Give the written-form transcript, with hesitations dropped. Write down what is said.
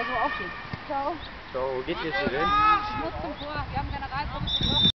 Also aufstehen. Ciao. Ciao, wo geht ihr jetzt hin? Ich muss zum Tor.